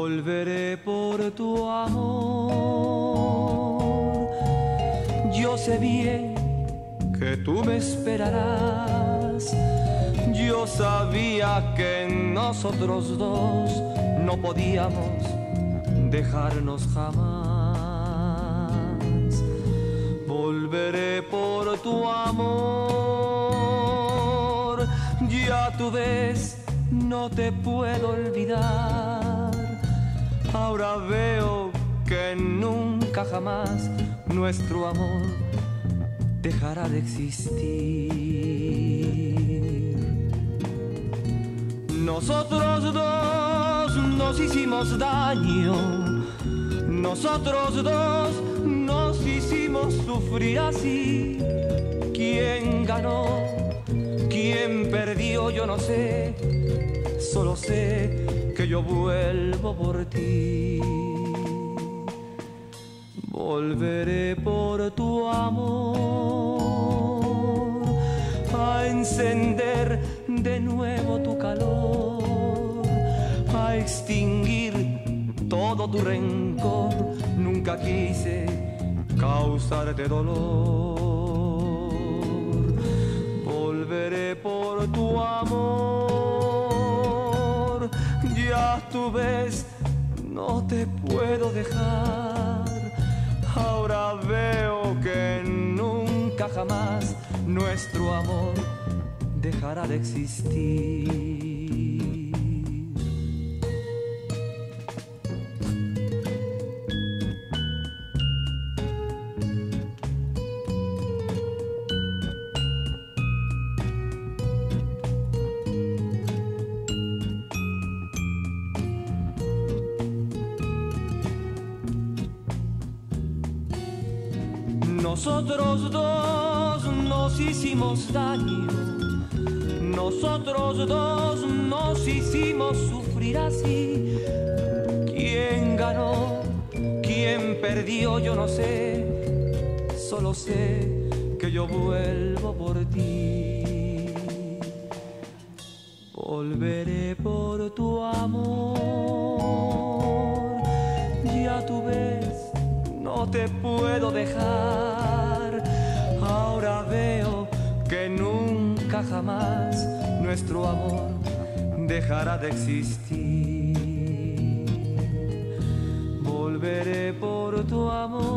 volveré por tu amor. Yo sé bien que tú me esperarás. Yo sabía que nosotros dos no podíamos dejarnos jamás. Volveré por tu amor. Ya tú ves, no te puedo olvidar. Ahora veo que nunca jamás nuestro amor dejará de existir. Nosotros dos nos hicimos daño. Nosotros dos nos hicimos sufrir así. ¿Quién ganó? ¿Quién perdió? Yo no sé. Solo sé que yo vuelvo por ti. Volveré por tu amor a encender de nuevo tu calor, a extinguir todo tu rencor. Nunca quise causarte dolor. Volveré por tu amor. Ya tú ves, no te puedo dejar. Ahora veo que nunca jamás nuestro amor dejará de existir. Nosotros dos nos hicimos daño. Nosotros dos nos hicimos sufrir así. ¿Quién ganó? ¿Quién perdió? Yo no sé. Solo sé que yo vuelvo por ti. Volveré por tu amor. Ya tú ves, no te puedo dejar. Ahora veo que nunca jamás nuestro amor dejará de existir. Volveré por tu amor.